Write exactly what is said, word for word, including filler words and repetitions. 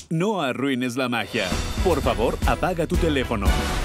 No arruines la magia. Por favor, apaga tu teléfono.